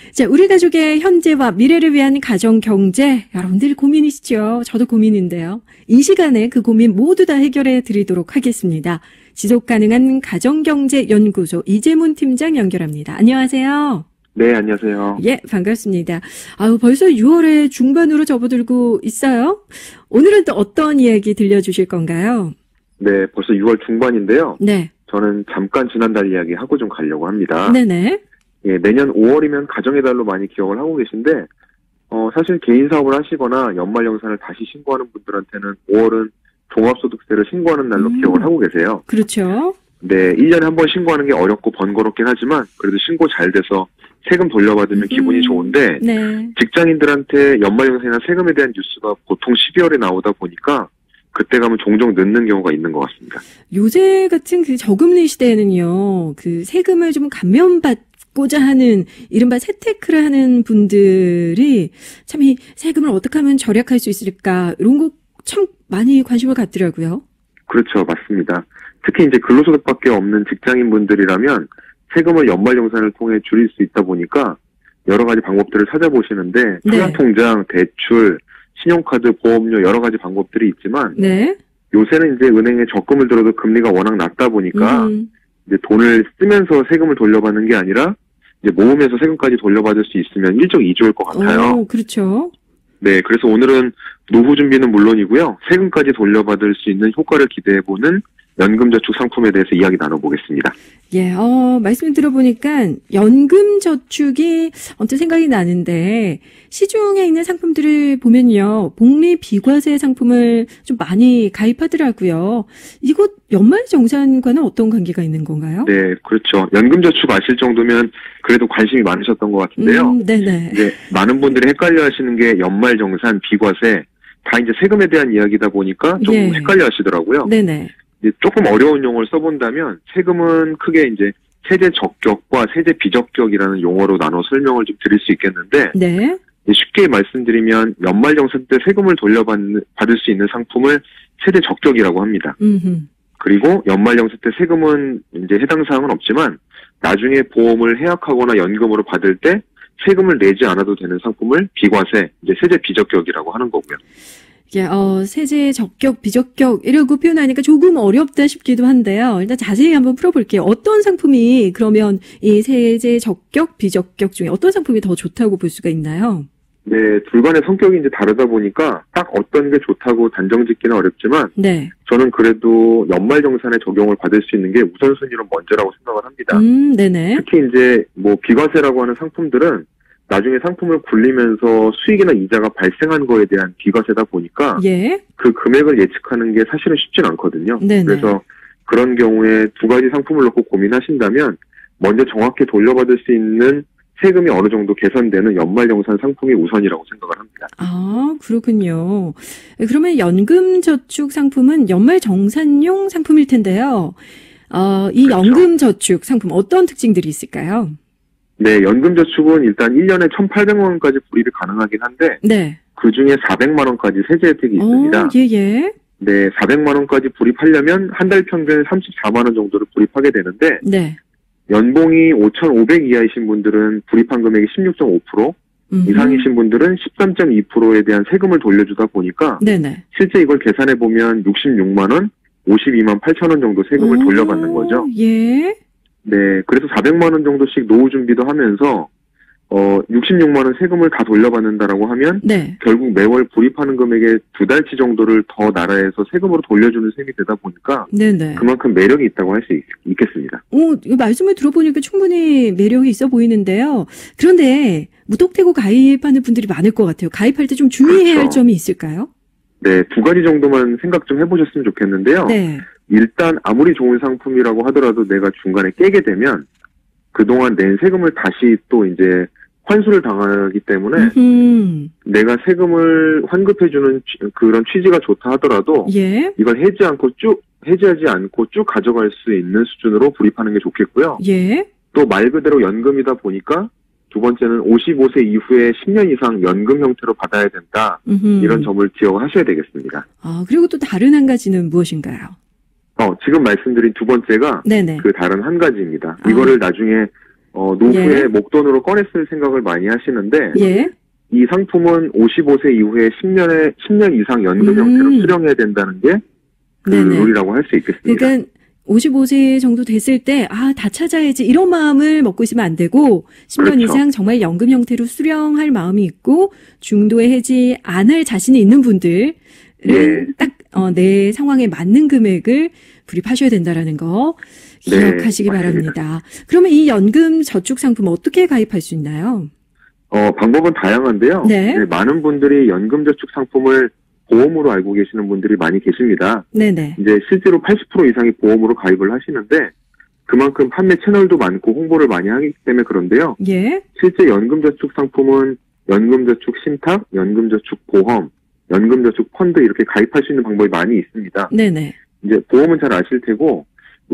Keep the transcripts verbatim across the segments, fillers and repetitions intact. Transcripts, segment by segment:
자, 우리 가족의 현재와 미래를 위한 가정 경제, 여러분들 고민이시죠? 저도 고민인데요. 이 시간에 그 고민 모두 다 해결해 드리도록 하겠습니다. 지속가능한 가정경제연구소 이재문 팀장 연결합니다. 안녕하세요. 네, 안녕하세요. 예, 반갑습니다. 아유, 벌써 유월의 중반으로 접어들고 있어요. 오늘은 또 어떤 이야기 들려주실 건가요? 네, 벌써 유월 중반인데요. 네. 저는 잠깐 지난달 이야기 하고 좀 가려고 합니다. 네네. 예, 매년 오월이면 가정의 달로 많이 기억을 하고 계신데, 어, 사실 개인 사업을 하시거나 연말정산을 다시 신고하는 분들한테는 오월은 종합소득세를 신고하는 날로 음. 기억을 하고 계세요. 그렇죠. 네, 일 년에 한 번 신고하는 게 어렵고 번거롭긴 하지만, 그래도 신고 잘 돼서 세금 돌려받으면 음. 기분이 좋은데, 네. 직장인들한테 연말정산이나 세금에 대한 뉴스가 보통 십이월에 나오다 보니까, 그때 가면 종종 늦는 경우가 있는 것 같습니다. 요새 같은 그 저금리 시대에는요, 그 세금을 좀 감면받고자 하는 이른바 세테크를 하는 분들이 참 이 세금을 어떻게 하면 절약할 수 있을까 이런 거 참 많이 관심을 갖더라고요. 그렇죠, 맞습니다. 특히 이제 근로소득밖에 없는 직장인분들이라면 세금을 연말정산을 통해 줄일 수 있다 보니까 여러 가지 방법들을 찾아보시는데 네. 통장통장, 대출, 신용카드, 보험료 여러 가지 방법들이 있지만 네. 요새는 이제 은행에 적금을 들어도 금리가 워낙 낮다 보니까 음. 이제 돈을 쓰면서 세금을 돌려받는 게 아니라 이제 모으면서 세금까지 돌려받을 수 있으면 일석이조일 것 같아요. 오, 그렇죠. 네, 그래서 오늘은 노후 준비는 물론이고요. 세금까지 돌려받을 수 있는 효과를 기대해보는 연금저축 상품에 대해서 이야기 나눠보겠습니다. 예, 어, 말씀 들어보니까 연금저축이 언뜻 생각이 나는데 시중에 있는 상품들을 보면요. 복리 비과세 상품을 좀 많이 가입하더라고요. 이곳 연말정산과는 어떤 관계가 있는 건가요? 네, 그렇죠. 연금저축 아실 정도면 그래도 관심이 많으셨던 것 같은데요. 음, 네네. 이제 많은 분들이 헷갈려 하시는 게 연말정산, 비과세 다 이제 세금에 대한 이야기다 보니까 좀 예. 헷갈려 하시더라고요. 네네. 이제 조금 어려운 용어를 써본다면 세금은 크게 이제 세제 적격과 세제 비적격이라는 용어로 나눠 설명을 좀 드릴 수 있겠는데 네. 쉽게 말씀드리면 연말정산 때 세금을 돌려받는 받을 수 있는 상품을 세제 적격이라고 합니다. 음흠. 그리고 연말정산 때 세금은 이제 해당 사항은 없지만 나중에 보험을 해약하거나 연금으로 받을 때 세금을 내지 않아도 되는 상품을 비과세, 이제 세제 비적격이라고 하는 거고요. 예, 어, 세제 적격, 비적격 이라고 표현하니까 조금 어렵다 싶기도 한데요. 일단 자세히 한번 풀어볼게요. 어떤 상품이 그러면 이 세제 적격, 비적격 중에 어떤 상품이 더 좋다고 볼 수가 있나요? 네, 둘간의 성격이 이제 다르다 보니까 딱 어떤 게 좋다고 단정 짓기는 어렵지만 네. 저는 그래도 연말정산에 적용을 받을 수 있는 게 우선순위로 먼저라고 생각을 합니다. 음, 네네. 특히 이제 뭐 비과세라고 하는 상품들은 나중에 상품을 굴리면서 수익이나 이자가 발생한 거에 대한 비과세다 보니까 예. 그 금액을 예측하는 게 사실은 쉽진 않거든요. 네네. 그래서 그런 경우에 두 가지 상품을 놓고 고민하신다면 먼저 정확히 돌려받을 수 있는 세금이 어느 정도 개선되는 연말정산 상품이 우선이라고 생각을 합니다. 아, 그렇군요. 그러면 연금저축 상품은 연말정산용 상품일 텐데요. 어, 이 그렇죠. 연금저축 상품 어떤 특징들이 있을까요? 네, 연금저축은 일단 일 년에 천팔백만 원까지 불입이 가능하긴 한데 네. 그중에 사백만 원까지 세제 혜택이 있습니다. 오, 예, 예. 네, 사백만 원까지 불입하려면 한 달 평균 삼십사만 원 정도를 불입하게 되는데 네. 연봉이 오천오백 이하이신 분들은 불입한 금액이 십육 점 오 퍼센트, 음흠. 이상이신 분들은 십삼 점 이 퍼센트에 대한 세금을 돌려주다 보니까 네네. 실제 이걸 계산해 보면 육십육만 원, 오십이만 팔천 원 정도 세금을 오, 돌려받는 거죠. 예. 네, 그래서 사백만 원 정도씩 노후 준비도 하면서 어 육십육만 원 세금을 다 돌려받는다라고 하면 네. 결국 매월 불입하는 금액의 두 달치 정도를 더 나라에서 세금으로 돌려주는 셈이 되다 보니까 네네. 그만큼 매력이 있다고 할 수 있겠습니다. 오, 이거 말씀을 들어보니까 충분히 매력이 있어 보이는데요. 그런데 무턱대고 가입하는 분들이 많을 것 같아요. 가입할 때 좀 주의해야 할 그렇죠. 점이 있을까요? 네, 두 가지 정도만 생각 좀 해보셨으면 좋겠는데요. 네. 일단 아무리 좋은 상품이라고 하더라도 내가 중간에 깨게 되면 그동안 낸 세금을 다시 또 이제 환수를 당하기 때문에 음. 내가 세금을 환급해주는 취- 그런 취지가 좋다 하더라도 예. 이걸 해지 않고 쭉 해지하지 않고 쭉 가져갈 수 있는 수준으로 불입하는 게 좋겠고요. 예. 또 말 그대로 연금이다 보니까 두 번째는 오십오 세 이후에 십 년 이상 연금 형태로 받아야 된다. 음흠. 이런 점을 기억하셔야 되겠습니다. 아, 그리고 또 다른 한 가지는 무엇인가요? 어, 지금 말씀드린 두 번째가 네네. 그 다른 한 가지입니다. 아. 이거를 나중에 어, 노후에 예. 목돈으로 꺼냈을 생각을 많이 하시는데 예. 이 상품은 오십오 세 이후에 십 년에 십 년 이상 연금 음. 형태로 수령해야 된다는 게 그 네네. 룰이라고 할 수 있겠습니다. 그러니까 오십오 세 정도 됐을 때, 아, 다 찾아야지, 이런 마음을 먹고 있으면 안 되고, 십 년 그렇죠. 이상 정말 연금 형태로 수령할 마음이 있고, 중도에 해지 안 할 자신이 있는 분들은 예. 딱, 어, 내 상황에 맞는 금액을 불입하셔야 된다라는 거 네, 기억하시기 맞습니다. 바랍니다. 그러면 이 연금 저축 상품 어떻게 가입할 수 있나요? 어, 방법은 다양한데요. 네. 네, 많은 분들이 연금저축 상품을 보험으로 알고 계시는 분들이 많이 계십니다. 네네. 이제 실제로 팔십 퍼센트 이상이 보험으로 가입을 하시는데 그만큼 판매 채널도 많고 홍보를 많이 하기 때문에 그런데요. 예. 실제 연금저축 상품은 연금저축 신탁, 연금저축 보험, 연금저축 펀드 이렇게 가입할 수 있는 방법이 많이 있습니다. 네네. 이제 보험은 잘 아실 테고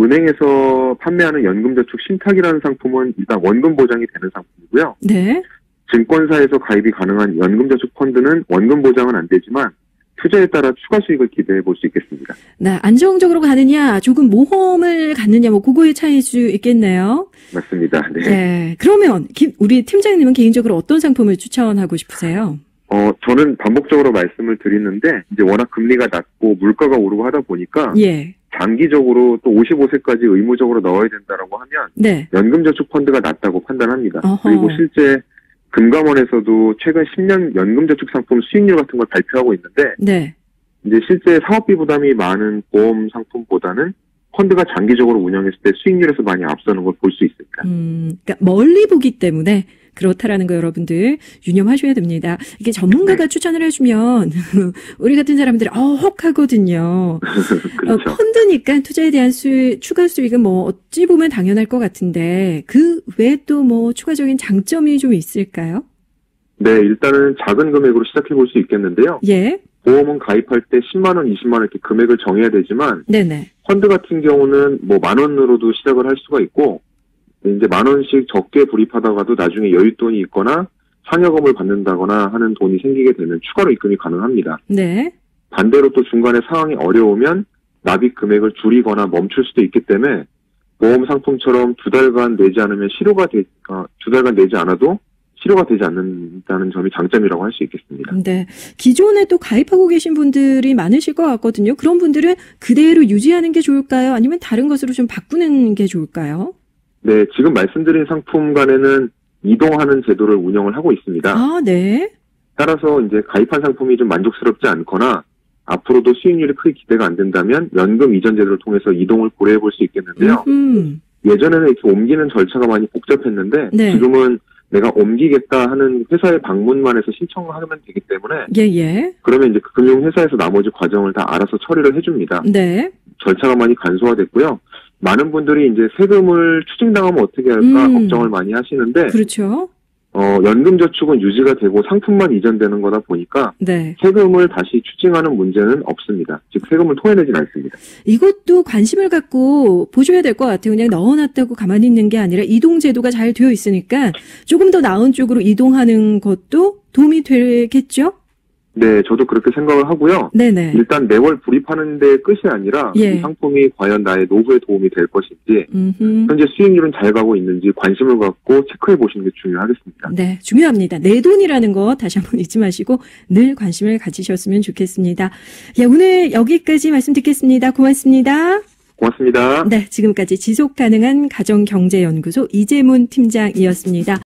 은행에서 판매하는 연금저축 신탁이라는 상품은 일단 원금 보장이 되는 상품이고요. 네. 증권사에서 가입이 가능한 연금저축 펀드는 원금 보장은 안 되지만 투자에 따라 추가 수익을 기대해 볼 수 있겠습니다. 나 안정적으로 가느냐, 조금 모험을 갖느냐, 뭐 그거의 차이일 수 있겠네요. 맞습니다. 네. 네. 그러면 기- 우리 팀장님은 개인적으로 어떤 상품을 추천하고 싶으세요? 어, 저는 반복적으로 말씀을 드리는데 이제 워낙 금리가 낮고 물가가 오르고 하다 보니까 예. 장기적으로 또 오십오 세까지 의무적으로 넣어야 된다라고 하면 네. 연금저축 펀드가 낫다고 판단합니다. 어허. 그리고 실제 금감원에서도 최근 십 년 연금저축 상품 수익률 같은 걸 발표하고 있는데 네. 이제 실제 사업비 부담이 많은 보험 상품보다는 펀드가 장기적으로 운영했을 때 수익률에서 많이 앞서는 걸 볼 수 있습니다. 음, 그러니까 멀리 보기 때문에 그렇다라는 거 여러분들 유념하셔야 됩니다. 이게 전문가가 네. 추천을 해주면 우리 같은 사람들 어헉 하거든요. 그렇죠. 어, 펀드니까 투자에 대한 수 추가 수익은 뭐 어찌 보면 당연할 것 같은데 그 외에 또 뭐 추가적인 장점이 좀 있을까요? 네, 일단은 작은 금액으로 시작해 볼 수 있겠는데요. 예, 보험은 가입할 때 십만 원, 이십만 원 이렇게 금액을 정해야 되지만 네네. 펀드 같은 경우는 뭐 만 원으로도 시작을 할 수가 있고 이제 만 원씩 적게 불입하다가도 나중에 여윳돈이 있거나 상여금을 받는다거나 하는 돈이 생기게 되면 추가로 입금이 가능합니다. 네, 반대로 또 중간에 상황이 어려우면 납입 금액을 줄이거나 멈출 수도 있기 때문에 보험 상품처럼 두 달간 내지 않으면 실효가 되, 어, 두 달간 내지 않아도 실효가 되지 않는다는 점이 장점이라고 할 수 있겠습니다. 네. 기존에 또 가입하고 계신 분들이 많으실 것 같거든요. 그런 분들은 그대로 유지하는 게 좋을까요? 아니면 다른 것으로 좀 바꾸는 게 좋을까요? 네, 지금 말씀드린 상품 간에는 이동하는 제도를 운영을 하고 있습니다. 아, 네. 따라서 이제 가입한 상품이 좀 만족스럽지 않거나 앞으로도 수익률이 크게 기대가 안 된다면 연금 이전 제도를 통해서 이동을 고려해 볼 수 있겠는데요. 음, 예전에는 이렇게 옮기는 절차가 많이 복잡했는데 네. 지금은 내가 옮기겠다 하는 회사의 방문만 해서 신청을 하면 되기 때문에 예, 예. 그러면 이제 그 금융회사에서 나머지 과정을 다 알아서 처리를 해줍니다. 네. 절차가 많이 간소화됐고요. 많은 분들이 이제 세금을 추징당하면 어떻게 할까 음. 걱정을 많이 하시는데 그렇죠. 어, 연금저축은 유지가 되고 상품만 이전되는 거다 보니까 네. 세금을 다시 추징하는 문제는 없습니다. 즉 세금을 토해내진 않습니다. 이것도 관심을 갖고 보셔야 될 것 같아요. 그냥 넣어놨다고 가만히 있는 게 아니라 이동 제도가 잘 되어 있으니까 조금 더 나은 쪽으로 이동하는 것도 도움이 되겠죠? 네, 저도 그렇게 생각을 하고요. 네네. 일단 매월 불입하는 데 끝이 아니라 예. 이 상품이 과연 나의 노후에 도움이 될 것인지 음흠. 현재 수익률은 잘 가고 있는지 관심을 갖고 체크해 보시는 게 중요하겠습니다. 네, 중요합니다. 내 돈이라는 거 다시 한번 잊지 마시고 늘 관심을 가지셨으면 좋겠습니다. 예, 오늘 여기까지 말씀 듣겠습니다. 고맙습니다. 고맙습니다. 네, 지금까지 지속가능한 가정경제연구소 이재문 팀장이었습니다.